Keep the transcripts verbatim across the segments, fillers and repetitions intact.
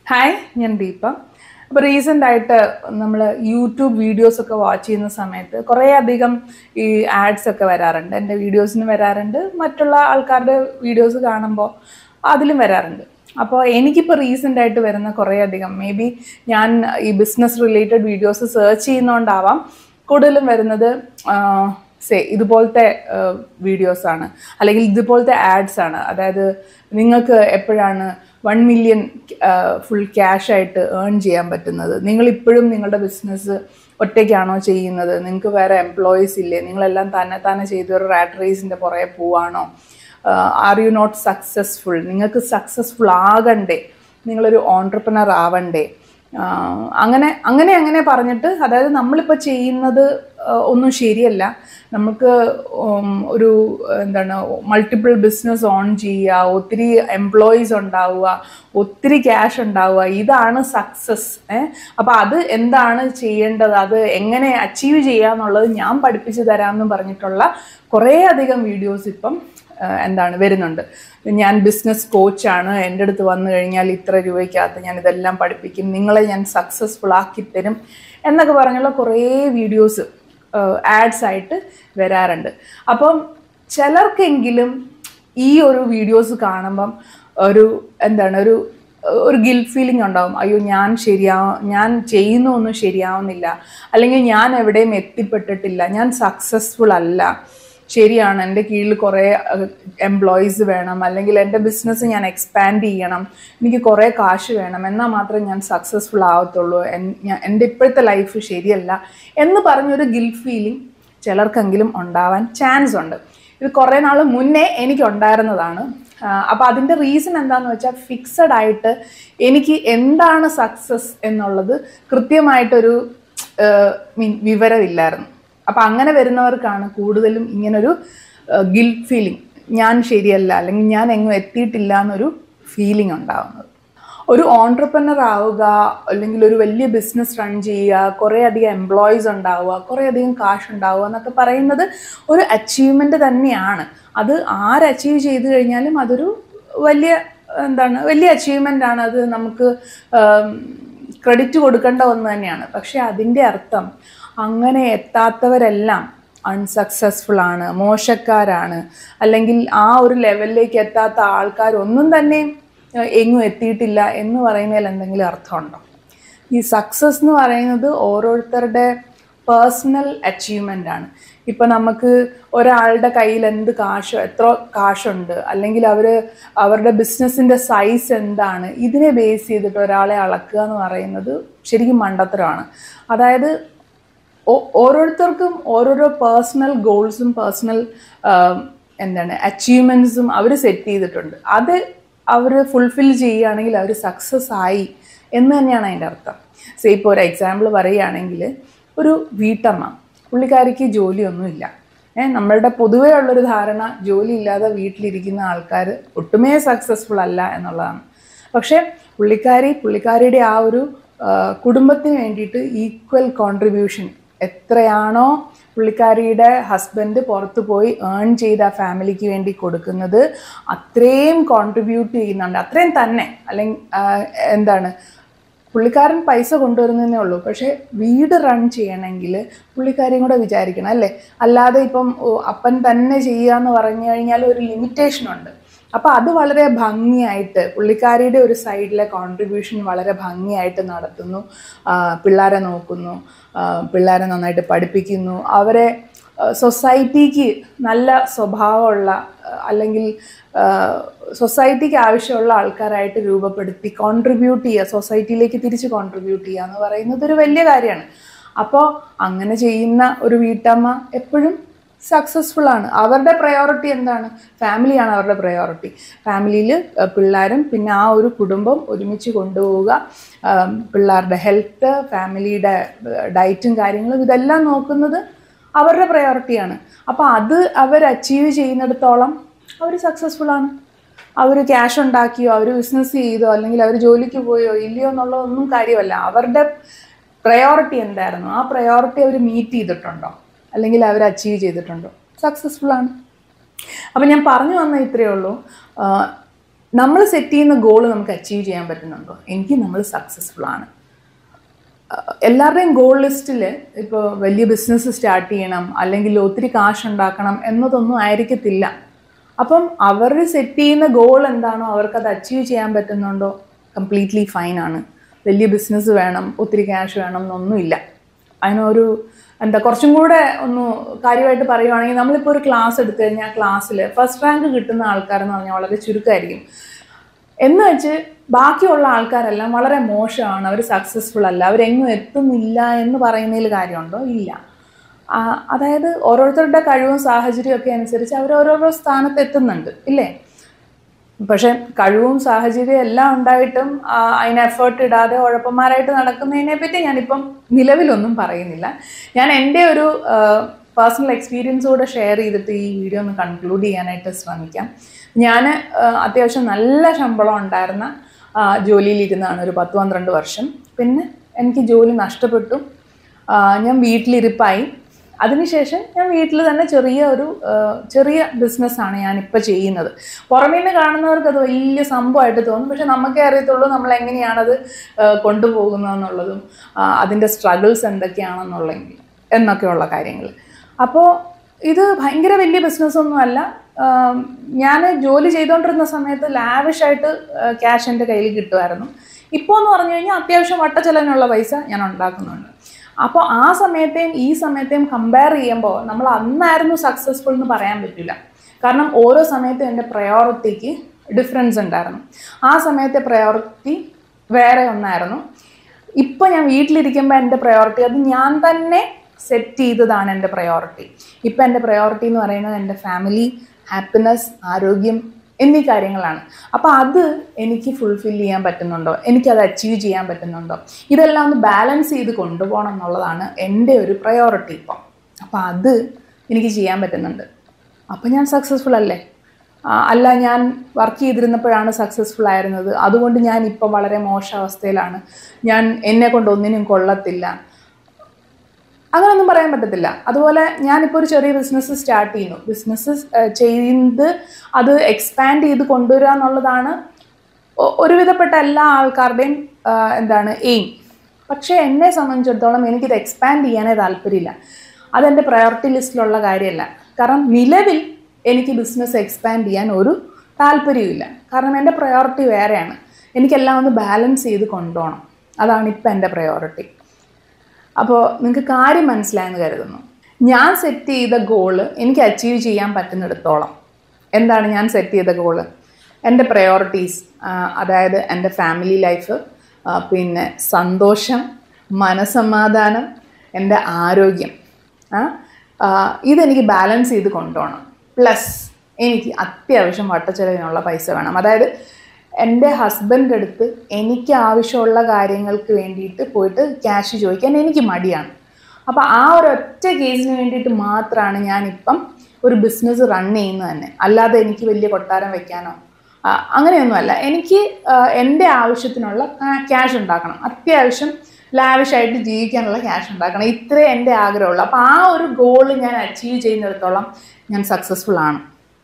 Hi, ഞാൻ ദീപ. അപ്പോൾ recent ആയിട്ട് നമ്മൾ യൂട്യൂബ് വീഡിയോസ് ഒക്കെ വാച്ച് ചെയ്യുന്ന സമയത്ത് കുറേ അധികം ഈ ആഡ്സ് ഒക്കെ വരാറുണ്ട്. എൻ്റെ വീഡിയോസിന് വരാറുണ്ട്, മറ്റുള്ള ആൾക്കാരുടെ വീഡിയോസ് കാണുമ്പോൾ അതിലും വരാറുണ്ട്. അപ്പോൾ എനിക്കിപ്പോൾ റീസെൻ്റ് ആയിട്ട് വരുന്ന കുറേ അധികം മേ ബി ഞാൻ ഈ ബിസിനസ് റിലേറ്റഡ് വീഡിയോസ് സെർച്ച് ചെയ്യുന്നതുകൊണ്ടാവാം കൂടുതലും വരുന്നത് സേ ഇതുപോലത്തെ വീഡിയോസാണ്, അല്ലെങ്കിൽ ഇതുപോലത്തെ ആഡ്സ് ആണ്. അതായത് നിങ്ങൾക്ക് എപ്പോഴാണ് വൺ മില്യൺ ഫുൾ ക്യാഷ് ആയിട്ട് ഏൺ ചെയ്യാൻ പറ്റുന്നത്, നിങ്ങളിപ്പോഴും നിങ്ങളുടെ ബിസിനസ് ഒറ്റയ്ക്കാണോ ചെയ്യുന്നത്, നിങ്ങൾക്ക് വേറെ എംപ്ലോയീസ് ഇല്ലേ, നിങ്ങളെല്ലാം തന്നെ തന്നെ ചെയ്ത് ഒരു റാറ്റ് റേസിൻ്റെ പുറകെ പോവാണോ, ആർ യു നോട്ട് സക്സസ്ഫുൾ, നിങ്ങൾക്ക് സക്സസ്ഫുൾ ആകണ്ടേ, നിങ്ങളൊരു ഓൺട്രപ്രനർ ആവണ്ടേ, അങ്ങനെ അങ്ങനെ അങ്ങനെ പറഞ്ഞിട്ട്, അതായത് നമ്മളിപ്പോൾ ചെയ്യുന്നത് ഒന്നും ശരിയല്ല, നമുക്ക് ഒരു എന്താണ് മൾട്ടിപ്പിൾ ബിസിനസ് ഓൺ ചെയ്യുക, ഒത്തിരി എംപ്ലോയീസ് ഉണ്ടാവുക, ഒത്തിരി ക്യാഷ് ഉണ്ടാവുക, ഇതാണ് സക്സസ്. ഏഹ് അപ്പോൾ അത് എന്താണ് ചെയ്യേണ്ടത്, അത് എങ്ങനെ അച്ചീവ് ചെയ്യുക എന്നുള്ളത് ഞാൻ പഠിപ്പിച്ചു തരാമെന്ന് പറഞ്ഞിട്ടുള്ള കുറേ അധികം വീഡിയോസ് ഇപ്പം എന്താണ് വരുന്നുണ്ട്. ഞാൻ ബിസിനസ് കോച്ചാണ്, എൻ്റെ അടുത്ത് വന്നു കഴിഞ്ഞാൽ ഇത്ര രൂപയ്ക്കകത്ത് ഞാൻ ഇതെല്ലാം പഠിപ്പിക്കും, നിങ്ങളെ ഞാൻ സക്സസ്ഫുൾ ആക്കി തരും എന്നൊക്കെ പറഞ്ഞുള്ള കുറേ വീഡിയോസ് ആഡ്സ് ആയിട്ട് വരാറുണ്ട്. അപ്പം ചിലർക്കെങ്കിലും ഈ ഒരു വീഡിയോസ് കാണുമ്പം ഒരു എന്താണ് ഒരു ഒരു ഗിൽറ്റ് ഫീലിംഗ് ഉണ്ടാവും. അയ്യോ, ഞാൻ ശരിയാവും ഞാൻ ചെയ്യുന്നൊന്നും ശരിയാവുന്നില്ല, അല്ലെങ്കിൽ ഞാൻ എവിടെയും എത്തിപ്പെട്ടിട്ടില്ല, ഞാൻ സക്സസ്ഫുൾ അല്ല. ശരിയാണ്, എൻ്റെ കീഴിൽ കുറേ എംപ്ലോയീസ് വേണം, അല്ലെങ്കിൽ എൻ്റെ ബിസിനസ് ഞാൻ എക്സ്പാൻഡ് ചെയ്യണം, എനിക്ക് കുറേ കാശ് വേണം, എന്നാൽ മാത്രമേ ഞാൻ സക്സസ്ഫുൾ ആവത്തുള്ളൂ, എൻ്റെ ഇപ്പോഴത്തെ ലൈഫ് ശരിയല്ല എന്ന് പറഞ്ഞൊരു ഗിൽറ്റ് ഫീലിംഗ് ചിലർക്കെങ്കിലും ഉണ്ടാവാൻ ചാൻസ് ഉണ്ട്. ഇത് കുറേ നാൾ മുന്നേ എനിക്കുണ്ടായിരുന്നതാണ്. അപ്പോൾ അതിൻ്റെ റീസൺ എന്താണെന്ന് വെച്ചാൽ, ഫിക്സഡ് ആയിട്ട് എനിക്ക് എന്താണ് സക്സസ് എന്നുള്ളത് കൃത്യമായിട്ടൊരു മീൻ വിവരമില്ലായിരുന്നു. അപ്പം അങ്ങനെ വരുന്നവർക്കാണ് കൂടുതലും ഇങ്ങനൊരു ഗിൽറ്റ് ഫീലിംഗ്, ഞാൻ ശരിയല്ല, അല്ലെങ്കിൽ ഞാൻ എങ്ങും എത്തിയിട്ടില്ല എന്നൊരു ഫീലിംഗ് ഉണ്ടാകുന്നത്. ഒരു ഓൺട്രപ്രനർ ആവുക, അല്ലെങ്കിൽ ഒരു വലിയ ബിസിനസ് റൺ ചെയ്യുക, കുറേ അധികം എംപ്ലോയീസ് ഉണ്ടാവുക, കുറേ അധികം കാശ് ഉണ്ടാവുക എന്നൊക്കെ പറയുന്നത് ഒരു അച്ചീവ്മെൻ്റ് തന്നെയാണ്. അത് ആര് അച്ചീവ് ചെയ്ത് കഴിഞ്ഞാലും അതൊരു വലിയ എന്താണ് വലിയ അച്ചീവ്മെൻ്റ് ആണ്. അത് നമുക്ക് ക്രെഡിറ്റ് കൊടുക്കേണ്ട ഒന്ന് തന്നെയാണ്. പക്ഷെ അതിൻ്റെ അർത്ഥം അങ്ങനെ എത്താത്തവരെല്ലാം അൺസക്സസ്ഫുൾ ആണ്, മോശക്കാരാണ്, അല്ലെങ്കിൽ ആ ഒരു ലെവലിലേക്ക് എത്താത്ത ആൾക്കാരൊന്നും തന്നെ എങ്ങും എത്തിയിട്ടില്ല എന്ന് പറയുന്നതിൽ എന്തെങ്കിലും അർത്ഥമുണ്ടോ? ഈ സക്സസ് എന്ന് പറയുന്നത് ഓരോരുത്തരുടെ പേഴ്സണൽ അച്ചീവ്മെൻ്റ് ആണ്. ഇപ്പം നമുക്ക് ഒരാളുടെ കയ്യിൽ എന്ത് കാശോ എത്ര കാശുണ്ട്, അല്ലെങ്കിൽ അവർ അവരുടെ ബിസിനസ്സിൻ്റെ സൈസ് എന്താണ്, ഇതിനെ ബേസ് ചെയ്തിട്ട് ഒരാളെ അളക്കുക എന്ന് പറയുന്നത് ശരിക്കും മണ്ടത്തരമാണ്. അതായത് ഓരോരുത്തർക്കും ഓരോരോ പേഴ്സണൽ ഗോൾസും പേഴ്സണൽ എന്താണ് അച്ചീവ്മെൻറ്റ്സും അവർ സെറ്റ് ചെയ്തിട്ടുണ്ട്. അത് അവർ ഫുൾഫിൽ ചെയ്യുകയാണെങ്കിൽ അവർ സക്സസ് ആയി എന്ന് തന്നെയാണ് അതിൻ്റെ അർത്ഥം. സോ ഇപ്പോൾ ഒരു എക്സാമ്പിൾ പറയുകയാണെങ്കിൽ, ഒരു വീട്ടമ്മ, പുള്ളിക്കാരിക്ക് ജോലിയൊന്നുമില്ല. ഏഹ് നമ്മളുടെ പൊതുവേ ഉള്ളൊരു ധാരണ ജോലി ഇല്ലാതെ വീട്ടിലിരിക്കുന്ന ആൾക്കാർ ഒട്ടുമേ സക്സസ്ഫുൾ അല്ല എന്നുള്ളതാണ്. പക്ഷേ പുള്ളിക്കാരി പുള്ളിക്കാരിയുടെ ആ ഒരു കുടുംബത്തിന് വേണ്ടിയിട്ട് ഈക്വൽ കോൺട്രിബ്യൂഷൻ എത്രയാണോ പുള്ളിക്കാരിയുടെ ഹസ്ബൻഡ് പുറത്ത് പോയി ഏൺ ചെയ്ത് ആ ഫാമിലിക്ക് വേണ്ടി കൊടുക്കുന്നത്, അത്രയും കോൺട്രിബ്യൂട്ട് ചെയ്യുന്നുണ്ട്, അത്രയും തന്നെ. അല്ലെങ്കിൽ എന്താണ് പുള്ളിക്കാരൻ പൈസ കൊണ്ടുവരുന്നതേ ഉള്ളൂ, പക്ഷേ വീട് റൺ ചെയ്യണമെങ്കിൽ പുള്ളിക്കാരിയും കൂടെ വിചാരിക്കണം, അല്ലേ? അല്ലാതെ ഇപ്പം അപ്പൻ തന്നെ ചെയ്യുക എന്ന് പറഞ്ഞു കഴിഞ്ഞാൽ ഒരു ലിമിറ്റേഷനുണ്ട്. അപ്പോൾ അത് വളരെ ഭംഗിയായിട്ട് പുള്ളിക്കാരിയുടെ ഒരു സൈഡിലെ കോൺട്രിബ്യൂഷൻ വളരെ ഭംഗിയായിട്ട് നടത്തുന്നു. പിള്ളേരെ നോക്കുന്നു, പിള്ളേരെ നന്നായിട്ട് പഠിപ്പിക്കുന്നു, അവരെ സൊസൈറ്റിക്ക് നല്ല സ്വഭാവമുള്ള, അല്ലെങ്കിൽ സൊസൈറ്റിക്ക് ആവശ്യമുള്ള ആൾക്കാരായിട്ട് രൂപപ്പെടുത്തി കോൺട്രിബ്യൂട്ട് ചെയ്യുക, സൊസൈറ്റിയിലേക്ക് തിരിച്ച് കോൺട്രിബ്യൂട്ട് ചെയ്യുക എന്ന് പറയുന്നത് ഒരു വലിയ കാര്യമാണ്. അപ്പോൾ അങ്ങനെ ചെയ്യുന്ന ഒരു വീട്ടമ്മ എപ്പോഴും സക്സസ്ഫുൾ ആണ്. അവരുടെ പ്രയോറിറ്റി എന്താണ്? ഫാമിലിയാണ് അവരുടെ പ്രയോറിറ്റി. ഫാമിലിയിൽ പിള്ളേരും പിന്നെ ആ ഒരു കുടുംബം ഒരുമിച്ച് കൊണ്ടുപോവുക, പിള്ളേരുടെ ഹെൽത്ത്, ഫാമിലിയുടെ ഡയറ്റും കാര്യങ്ങളും ഇതെല്ലാം നോക്കുന്നത് അവരുടെ പ്രയോറിറ്റിയാണ്. അപ്പോൾ അത് അവർ അച്ചീവ് ചെയ്യുന്നിടത്തോളം അവർ സക്സസ്ഫുൾ ആണ്. അവർ ക്യാഷ് ഉണ്ടാക്കിയോ, അവർ ബിസിനസ് ചെയ്തോ, അല്ലെങ്കിൽ അവർ ജോലിക്ക് പോയോ ഇല്ലയോ എന്നുള്ളതൊന്നും കാര്യമല്ല. അവരുടെ പ്രയോറിറ്റി എന്തായിരുന്നു, ആ പ്രയോറിറ്റി അവർ മീറ്റ് ചെയ്തിട്ടുണ്ടോ, അല്ലെങ്കിൽ അവർ അച്ചീവ് ചെയ്തിട്ടുണ്ടോ, സക്സസ്ഫുൾ ആണ്. അപ്പം ഞാൻ പറഞ്ഞു വന്ന ഇത്രയേ ഉള്ളൂ. നമ്മൾ സെറ്റ് ചെയ്യുന്ന ഗോൾ നമുക്ക് അച്ചീവ് ചെയ്യാൻ പറ്റുന്നുണ്ടോ? എനിക്ക് നമ്മൾ സക്സസ്ഫുൾ ആണ്. എല്ലാവരുടെയും ഗോൾ ലിസ്റ്റിൽ ഇപ്പോൾ വലിയ ബിസിനസ് സ്റ്റാർട്ട് ചെയ്യണം അല്ലെങ്കിൽ ഒത്തിരി കാശ് ഉണ്ടാക്കണം എന്നതൊന്നും ആയിരിക്കത്തില്ല. അപ്പം അവർ സെറ്റ് ചെയ്യുന്ന ഗോൾ എന്താണോ അവർക്കത് അച്ചീവ് ചെയ്യാൻ പറ്റുന്നുണ്ടോ, കംപ്ലീറ്റ്ലി ഫൈൻ ആണ്. വലിയ ബിസിനസ് വേണം, ഒത്തിരി ക്യാഷ് വേണം എന്നൊന്നുമില്ല. അതിനൊരു എന്താ കുറച്ചും കൂടെ ഒന്ന് കാര്യമായിട്ട് പറയുവാണെങ്കിൽ, നമ്മളിപ്പോൾ ഒരു ക്ലാസ് എടുത്തു കഴിഞ്ഞാൽ ക്ലാസ്സിൽ ഫസ്റ്റ് റാങ്ക് കിട്ടുന്ന ആൾക്കാരെന്ന് പറഞ്ഞാൽ വളരെ ചുരുക്കമായിരിക്കും. എന്ന് വെച്ച് ബാക്കിയുള്ള ആൾക്കാരെല്ലാം വളരെ മോശമാണ്, അവർ സക്സസ്ഫുൾ അല്ല, അവരെങ്ങും എത്തുന്നില്ല എന്ന് പറയുന്നതിൽ കാര്യമുണ്ടോ? ഇല്ല. അതായത് ഓരോരുത്തരുടെ കഴിവും സാഹചര്യവും ഒക്കെ അനുസരിച്ച് അവർ ഓരോരോ സ്ഥാനത്ത് എത്തുന്നുണ്ട്, ഇല്ലേ? പക്ഷെ കഴിവും സാഹചര്യവും എല്ലാം ഉണ്ടായിട്ടും അതിന് എഫേർട്ട് ഇടാതെ ഉഴപ്പന്മാരായിട്ട് നടക്കുന്നതിനെ പറ്റി ഞാനിപ്പം നിലവിലൊന്നും പറയുന്നില്ല. ഞാൻ എൻ്റെ ഒരു പേഴ്സണൽ എക്സ്പീരിയൻസ് കൂടെ ഷെയർ ചെയ്തിട്ട് ഈ വീഡിയോ ഒന്ന് കൺക്ലൂഡ് ചെയ്യാനായിട്ട് ശ്രമിക്കാം. ഞാൻ അത്യാവശ്യം നല്ല ശമ്പളം ഉണ്ടായിരുന്ന ജോലിയിലിരുന്നാണ് ഒരു പത്ത് പന്ത്രണ്ട് വർഷം. പിന്നെ എനിക്ക് ജോലി നഷ്ടപ്പെട്ടു, ഞാൻ വീട്ടിലിരിപ്പായി. അതിനുശേഷം ഞാൻ വീട്ടിൽ തന്നെ ചെറിയ ഒരു ചെറിയ ബിസിനസ്സാണ് ഞാനിപ്പോൾ ചെയ്യുന്നത്. പുറമേ നിന്ന് കാണുന്നവർക്ക് അത് വലിയ സംഭവമായിട്ട് തോന്നും, പക്ഷെ നമുക്കേ അറിയത്തുള്ളൂ നമ്മൾ എങ്ങനെയാണത് കൊണ്ടുപോകുന്നതെന്നുള്ളതും അതിൻ്റെ സ്ട്രഗിൾസ് എന്തൊക്കെയാണെന്നുള്ളെങ്കിൽ എന്നൊക്കെയുള്ള കാര്യങ്ങൾ. അപ്പോൾ ഇത് ഭയങ്കര വലിയ ബിസിനസ്സൊന്നുമല്ല. ഞാൻ ജോലി ചെയ്തുകൊണ്ടിരുന്ന സമയത്ത് ലാവിഷായിട്ട് ക്യാഷ് എൻ്റെ കയ്യിൽ കിട്ടുമായിരുന്നു. ഇപ്പോൾ എന്ന് പറഞ്ഞു കഴിഞ്ഞാൽ അത്യാവശ്യം വട്ടച്ചെലവിനുള്ള പൈസ ഞാൻ ഉണ്ടാക്കുന്നുണ്ട്. അപ്പോൾ ആ സമയത്തെയും ഈ സമയത്തെയും കമ്പയർ ചെയ്യുമ്പോൾ നമ്മൾ അന്നായിരുന്നു സക്സസ്ഫുൾ എന്ന് പറയാൻ പറ്റില്ല. കാരണം ഓരോ സമയത്തും എൻ്റെ പ്രയോറിറ്റിക്ക് ഡിഫറൻസ് ഉണ്ടായിരുന്നു. ആ സമയത്തെ പ്രയോറിറ്റി വേറെ ഒന്നായിരുന്നു. ഇപ്പോൾ ഞാൻ വീട്ടിലിരിക്കുമ്പോൾ എൻ്റെ പ്രയോറിറ്റി അത് ഞാൻ തന്നെ സെറ്റ് ചെയ്തതാണ് എൻ്റെ പ്രയോറിറ്റി. ഇപ്പം എൻ്റെ പ്രയോറിറ്റി എന്ന് പറയുന്നത് എൻ്റെ ഫാമിലി, ഹാപ്പിനെസ്, ആരോഗ്യം എന്നീ കാര്യങ്ങളാണ്. അപ്പോൾ അത് എനിക്ക് ഫുൾഫിൽ ചെയ്യാൻ പറ്റുന്നുണ്ടോ, എനിക്കത് അച്ചീവ് ചെയ്യാൻ പറ്റുന്നുണ്ടോ, ഇതെല്ലാം ഒന്ന് ബാലൻസ് ചെയ്ത് കൊണ്ടുപോകണം എന്നുള്ളതാണ് എൻ്റെ ഒരു പ്രയോറിറ്റി ഇപ്പം. അപ്പോൾ അത് എനിക്ക് ചെയ്യാൻ പറ്റുന്നുണ്ട്, അപ്പോൾ ഞാൻ സക്സസ്ഫുൾ അല്ലേ? അല്ല, ഞാൻ വർക്ക് ചെയ്തിരുന്നപ്പോഴാണ് സക്സസ്ഫുൾ ആയിരുന്നത്, അതുകൊണ്ട് ഞാൻ ഇപ്പം വളരെ മോശം അവസ്ഥയിലാണ്, ഞാൻ എന്നെ കൊണ്ട് ഒന്നിനും കൊള്ളത്തില്ല, അങ്ങനെയൊന്നും പറയാൻ പറ്റത്തില്ല. അതുപോലെ ഞാനിപ്പോൾ ഒരു ചെറിയ ബിസിനസ് സ്റ്റാർട്ട് ചെയ്യുന്നു. ബിസിനസ് ചെയ്ത് അത് എക്സ്പാൻഡ് ചെയ്ത് കൊണ്ടുവരിക എന്നുള്ളതാണ് ഒരുവിധപ്പെട്ട എല്ലാ ആൾക്കാരുടെയും എന്താണ് എയിം. പക്ഷേ എന്നെ സംബന്ധിച്ചിടത്തോളം എനിക്കിത് എക്സ്പാൻഡ് ചെയ്യാനേ താല്പര്യമില്ല. അതെൻ്റെ പ്രയോറിറ്റി ലിസ്റ്റിലുള്ള കാര്യമല്ല. കാരണം നിലവിൽ എനിക്ക് ബിസിനസ് എക്സ്പാൻഡ് ചെയ്യാൻ ഒരു താല്പര്യമില്ല. കാരണം എൻ്റെ പ്രയോറിറ്റി വേറെയാണ്. എനിക്കെല്ലാം ഒന്ന് ബാലൻസ് ചെയ്ത് കൊണ്ടുപോകണം. അതാണ് ഇപ്പം എൻ്റെ പ്രയോറിറ്റി. അപ്പോൾ നിങ്ങൾക്ക് കാര്യം മനസ്സിലായെന്ന് കരുതുന്നു. ഞാൻ സെറ്റ് ചെയ്ത ഗോള് എനിക്ക് അച്ചീവ് ചെയ്യാൻ പറ്റുന്നിടത്തോളം എന്താണ് ഞാൻ സെറ്റ് ചെയ്ത ഗോള്? എൻ്റെ പ്രയോറിറ്റീസ്, അതായത് എൻ്റെ ഫാമിലി ലൈഫ്, പിന്നെ സന്തോഷം, മനസ്സമാധാനം, എൻ്റെ ആരോഗ്യം, ഇതെനിക്ക് ബാലൻസ് ചെയ്ത് കൊണ്ടുപോകണം. പ്ലസ് എനിക്ക് അത്യാവശ്യം വട്ടച്ചെലവിനുള്ള പൈസ വേണം. അതായത് എൻ്റെ ഹസ്ബൻഡ് അടുത്ത് എനിക്ക് ആവശ്യമുള്ള കാര്യങ്ങൾക്ക് വേണ്ടിയിട്ട് പോയിട്ട് ക്യാഷ് ചോദിക്കാൻ എനിക്ക് മടിയാണ്. അപ്പോൾ ആ ഒരു ഒറ്റ കേസിന് വേണ്ടിയിട്ട് മാത്രമാണ് ഞാനിപ്പം ഒരു ബിസിനസ് റൺ ചെയ്യുന്നത് തന്നെ. അല്ലാതെ എനിക്ക് വലിയ കൊട്ടാരം വെക്കാനോ അങ്ങനെയൊന്നുമല്ല. എനിക്ക് എൻ്റെ ആവശ്യത്തിനുള്ള ക്യാഷ് ഉണ്ടാക്കണം, അത്യാവശ്യം ലാവിഷായിട്ട് ജീവിക്കാനുള്ള ക്യാഷ് ഉണ്ടാക്കണം. ഇത്രേ എൻ്റെ ആഗ്രഹമുള്ളൂ. അപ്പോൾ ആ ഒരു ഗോള് ഞാൻ അച്ചീവ് ചെയ്യുന്നിടത്തോളം ഞാൻ സക്സസ്ഫുൾ ആണ്.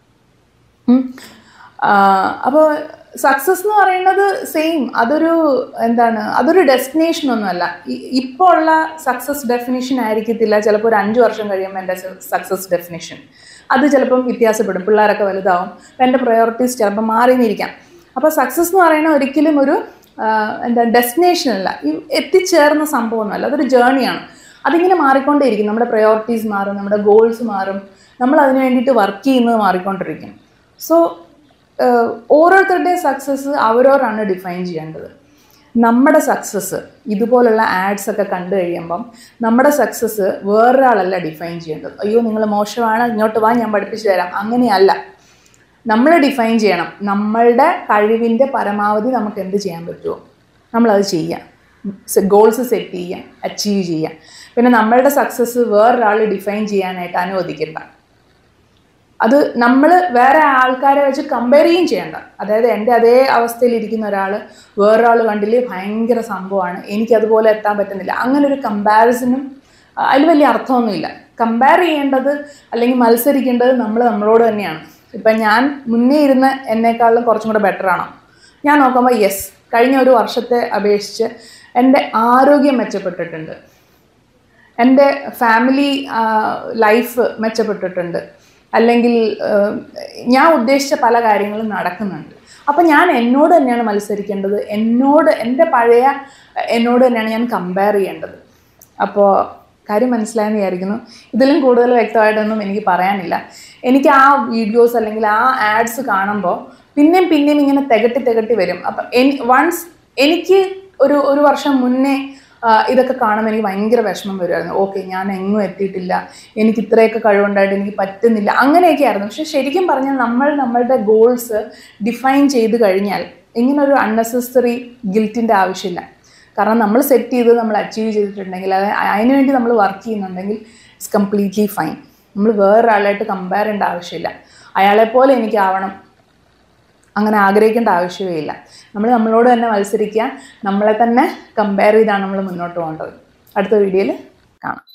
അപ്പോൾ സക്സസ് എന്ന് പറയുന്നത് സെയിം, അതൊരു എന്താണ്, അതൊരു ഡെസ്റ്റിനേഷൻ ഒന്നുമല്ല. ഇപ്പോൾ ഉള്ള സക്സസ് ഡെഫിനിഷൻ ആയിരിക്കത്തില്ല ചിലപ്പോൾ ഒരു അഞ്ച് വർഷം കഴിയുമ്പോൾ എൻ്റെ സക്സസ് ഡെഫിനിഷൻ. അത് ചിലപ്പം വ്യത്യാസപ്പെടും, പിള്ളേരൊക്കെ വലുതാവും, അപ്പം എൻ്റെ പ്രയോറിറ്റീസ് ചിലപ്പോൾ മാറിയെന്നിരിക്കാം. അപ്പോൾ സക്സസ് എന്ന് പറയുന്നത് ഒരിക്കലും ഒരു എന്താ ഡെസ്റ്റിനേഷൻ അല്ല, എത്തിച്ചേർന്ന സംഭവമൊന്നുമല്ല, അതൊരു ജേർണിയാണ്. അതിങ്ങനെ മാറിക്കൊണ്ടേയിരിക്കും. നമ്മുടെ പ്രയോറിറ്റീസ് മാറും, നമ്മുടെ ഗോൾസ് മാറും, നമ്മൾ അതിന് വേണ്ടിയിട്ട് വർക്ക് ചെയ്യുന്നത് മാറിക്കൊണ്ടിരിക്കും. സോ ഓരോരുത്തരുടെയും സക്സസ് അവരോരാണ് ഡിഫൈൻ ചെയ്യേണ്ടത്. നമ്മുടെ സക്സസ് ഇതുപോലുള്ള ആഡ്സ് ഒക്കെ കണ്ടു കഴിയുമ്പം നമ്മുടെ സക്സസ് വേറൊരാളല്ല ഡിഫൈൻ ചെയ്യേണ്ടത്. അയ്യോ നിങ്ങൾ മോശമാണ്, ഇങ്ങോട്ട് വാ ഞാൻ പഠിപ്പിച്ചു തരാം, അങ്ങനെയല്ല. നമ്മൾ ഡിഫൈൻ ചെയ്യണം. നമ്മളുടെ കഴിവിൻ്റെ പരമാവധി നമുക്ക് എന്ത് ചെയ്യാൻ പറ്റുമോ നമ്മളത് ചെയ്യാം, ഗോൾസ് സെറ്റ് ചെയ്യാം, അച്ചീവ് ചെയ്യാം. പിന്നെ നമ്മളുടെ സക്സസ് വേറൊരാൾ ഡിഫൈൻ ചെയ്യാനായിട്ട് അനുവദിക്കണ്ട. അത് നമ്മൾ വേറെ ആൾക്കാരെ വെച്ച് കമ്പയർ ചെയ്യുകയും ചെയ്യേണ്ട. അതായത് എൻ്റെ അതേ അവസ്ഥയിലിരിക്കുന്ന ഒരാൾ വേറൊരാൾ കണ്ടില്ലേ ഭയങ്കര സംഭവമാണ്, എനിക്കതുപോലെ എത്താൻ പറ്റുന്നില്ല, അങ്ങനെ ഒരു കമ്പാരിസനും അതിൽ വലിയ അർത്ഥമൊന്നുമില്ല. കമ്പയർ ചെയ്യേണ്ടത് അല്ലെങ്കിൽ മത്സരിക്കേണ്ടത് നമ്മൾ നമ്മളോട് തന്നെയാണ്. ഇപ്പം ഞാൻ മുന്നേ ഇരുന്ന് എന്നെക്കാളും കുറച്ചും കൂടെ ബെറ്റർ ആണോ? ഞാൻ നോക്കുമ്പോൾ യെസ്, കഴിഞ്ഞ ഒരു വർഷത്തെ അപേക്ഷിച്ച് എൻ്റെ ആരോഗ്യം മെച്ചപ്പെട്ടിട്ടുണ്ട്, എൻ്റെ ഫാമിലി ലൈഫ് മെച്ചപ്പെട്ടിട്ടുണ്ട്, അല്ലെങ്കിൽ ഞാൻ ഉദ്ദേശിച്ച പല കാര്യങ്ങളും നടക്കുന്നുണ്ട്. അപ്പം ഞാൻ എന്നോട് തന്നെയാണ് മത്സരിക്കേണ്ടത്, എന്നോട് എൻ്റെ പഴയ എന്നോട് തന്നെയാണ് ഞാൻ കമ്പയർ ചെയ്യേണ്ടത്. അപ്പോൾ കാര്യം മനസ്സിലായെന്ന് വിചാരിക്കുന്നു. ഇതിലും കൂടുതൽ വ്യക്തമായിട്ടൊന്നും എനിക്ക് പറയാനില്ല. എനിക്ക് ആ വീഡിയോസ് അല്ലെങ്കിൽ ആ ആഡ്സ് കാണുമ്പോൾ പിന്നെയും പിന്നെയും ഇങ്ങനെ തികട്ടി തികട്ടി വരും. അപ്പം എനി വൺസ് എനിക്ക് ഒരു ഒരു വർഷം മുന്നേ ഇതൊക്കെ കാണുമ്പോൾ എനിക്ക് ഭയങ്കര വിഷമം വരുമായിരുന്നു. ഓക്കെ, ഞാൻ എങ്ങും എത്തിയിട്ടില്ല, എനിക്ക് ഇത്രയൊക്കെ കഴിവുണ്ടായിട്ട് എനിക്ക് പറ്റുന്നില്ല, അങ്ങനെയൊക്കെ ആയിരുന്നു. പക്ഷെ ശരിക്കും പറഞ്ഞാൽ നമ്മൾ നമ്മളുടെ ഗോൾസ് ഡിഫൈൻ ചെയ്ത് കഴിഞ്ഞാൽ ഇങ്ങനൊരു അൺനെസസറി ഗിൽറ്റിൻ്റെ ആവശ്യമില്ല. കാരണം നമ്മൾ സെറ്റ് ചെയ്ത് നമ്മൾ അച്ചീവ് ചെയ്തിട്ടുണ്ടെങ്കിൽ, അത് അതിനുവേണ്ടി നമ്മൾ വർക്ക് ചെയ്യുന്നുണ്ടെങ്കിൽ ഇറ്റ്സ് കംപ്ലീറ്റ്ലി ഫൈൻ. നമ്മൾ വേറൊരാളായിട്ട് കമ്പയർ ചെയ്യേണ്ട ആവശ്യമില്ല. അയാളെപ്പോലെ എനിക്കാവണം അങ്ങനെ ആഗ്രഹിക്കേണ്ട ആവശ്യമേ ഇല്ല. നമ്മൾ നമ്മളോട് തന്നെ മത്സരിക്കുക, നമ്മളെ തന്നെ കമ്പയർ ചെയ്താണ് നമ്മൾ മുന്നോട്ട് പോകേണ്ടത്. അടുത്ത വീഡിയോയിൽ കാണാം.